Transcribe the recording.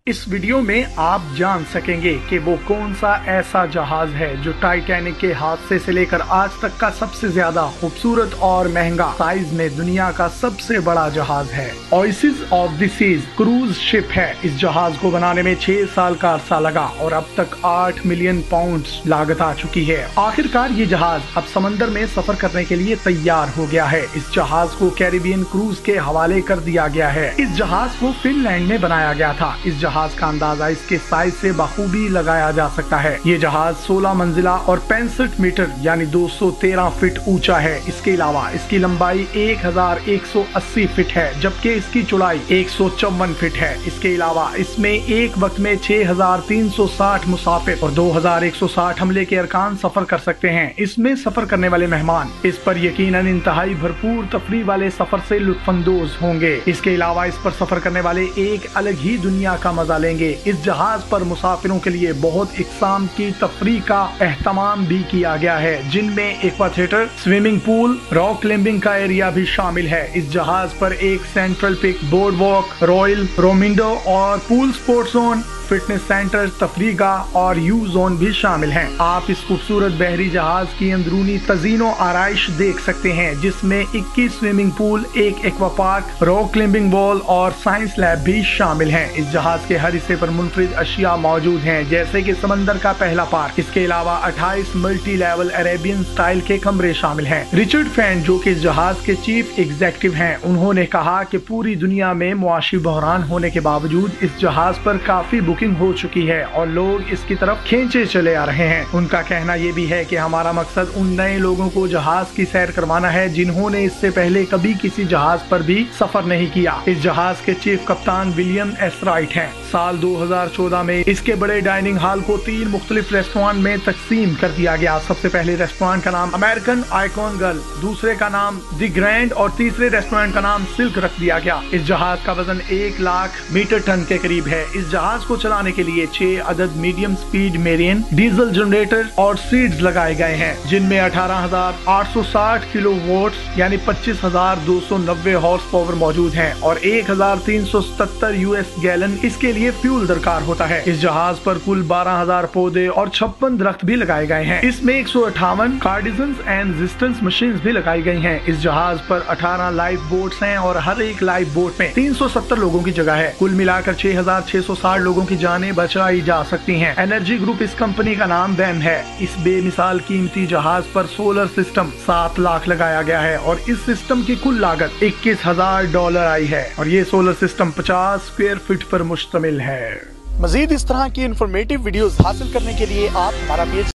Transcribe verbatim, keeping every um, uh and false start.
इस वीडियो में आप जान सकेंगे कि वो कौन सा ऐसा जहाज है जो टाइटैनिक के हादसे से लेकर आज तक का सबसे ज्यादा खूबसूरत और महंगा साइज में दुनिया का सबसे बड़ा जहाज है। Oasis of the Seas cruise ship है। इस जहाज को बनाने में छह साल का अरसा लगा और अब तक आठ मिलियन पाउंड लागत आ चुकी है। आखिरकार ये जहाज अब समंदर में सफर करने के लिए तैयार हो गया है। इस जहाज को कैरिबियन क्रूज के हवाले कर दिया गया है। इस जहाज को फिनलैंड में बनाया गया था। इस जहाज का अंदाजा इसके साइज से बखूबी लगाया जा सकता है। ये जहाज सोलह मंजिला और पैंसठ मीटर यानी दो सौ तेरह फीट ऊंचा है। इसके अलावा इसकी लंबाई एक हजार एक सौ अस्सी फीट है, जबकि इसकी चौड़ाई एक सौ चौवन फीट है। इसके अलावा इसमें एक वक्त में छह हजार तीन सौ साठ मुसाफिर और दो हजार एक सौ साठ हमले के अरकान सफर कर सकते हैं। इसमें सफर करने वाले मेहमान इस पर यकीनन इंतहाई भरपूर तफरीह वाले सफर से लुत्फानंदोज होंगे। इसके अलावा इस पर सफर करने वाले एक अलग ही दुनिया का मजा लेंगे। इस जहाज पर मुसाफिरों के लिए बहुत इकसाम की तफरीह का एहतमाम भी किया गया है, जिनमें aqua theatre, swimming pool, rock climbing का एरिया भी शामिल है। इस जहाज पर एक central park, boardwalk, royal promenade और pool sports zone, fitness centre, तफरीगाह और यू जोन भी शामिल हैं। आप इस खूबसूरत बहरी जहाज की अंदरूनी तजीनो आराइश देख सकते हैं, जिसमें इक्कीस स्विमिंग पूल, एक aqua park, rock climbing wall और साइंस लैब भी शामिल हैं। इस जहाज के हर हिस्से पर मुनफरिद अशिया मौजूद हैं, जैसे कि समंदर का पहला पार्क। इसके अलावा अट्ठाईस मल्टी लेवल अरेबियन स्टाइल के कमरे शामिल हैं। रिचर्ड फैन, जो कि इस जहाज के चीफ एग्जीक्यूटिव हैं, उन्होंने कहा कि पूरी दुनिया में मुआशी बहरान होने के बावजूद इस जहाज पर काफी बुकिंग हो चुकी है और लोग इसकी तरफ खींचे चले आ रहे हैं। उनका कहना यह भी है कि हमारा मकसद उन नए लोगों को जहाज की सैर करवाना है जिन्होंने इससे पहले कभी किसी जहाज पर भी सफर नहीं किया। इस जहाज के चीफ कप्तान विलियम एस राइट हैं। साल दो हजार चौदह में इसके बड़े डाइनिंग हॉल को तीन मुख्तलिफ रेस्टोरेंट में तकसीम कर दिया गया। सबसे पहले रेस्टोरेंट का नाम अमेरिकन आइकॉन गर्ल, दूसरे का नाम द ग्रैंड और तीसरे रेस्टोरेंट का नाम सिल्क रख दिया गया। इस जहाज का वजन एक लाख मीटर टन के करीब है। इस जहाज को चलाने के लिए छह अदद medium speed marine diesel generator और सीड्स लगाए गए हैं, जिनमें अठारह हजार आठ सौ साठ किलो वोल्ट्स यानी पच्चीस हजार दो सौ नब्बे हॉर्स पावर मौजूद हैं और एक हजार तीन सौ सत्तर यूएस गैलन इसके लिए फ्यूल दरकार होता है। इस जहाज पर कुल बारह हजार पौधे और छप्पन दरख्त भी लगाए गए हैं। इसमें एक सौ अट्ठावन कार्डिजन्स एंड रेजिस्टेंस मशीन भी लगाई गई हैं। इस जहाज पर अठारह लाइफ बोट्स हैं और हर एक लाइफ बोट में तीन सौ सत्तर लोगों की जगह है। कुल मिलाकर छह हजार छह सौ साठ लोगों की जानें बचाई जा सकती हैं। एनर्जी ग्रुप इस कंपनी का नाम बैम है। इस बेमिसाल कीमती जहाज पर सोलर सिस्टम सात लाख लगाया गया है और इस सिस्टम की कुल लागत इक्कीस हजार डॉलर आई है और ये सोलर सिस्टम पचास स्क्वायर फीट पर मुश्तमिल है। मजीद इस तरह की इंफॉर्मेटिव वीडियोस हासिल करने के लिए आप हमारा पेज